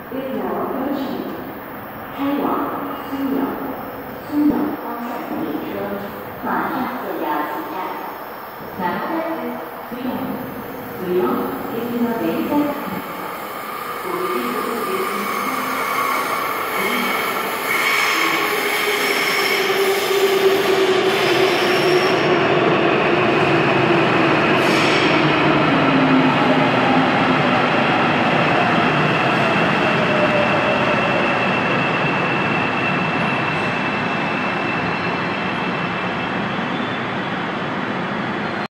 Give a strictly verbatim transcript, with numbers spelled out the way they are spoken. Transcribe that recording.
is now approaching. 开往苏阳，苏阳方向的列车马上就要起站。まもなく蘇陽、蘇陽 is now very fast.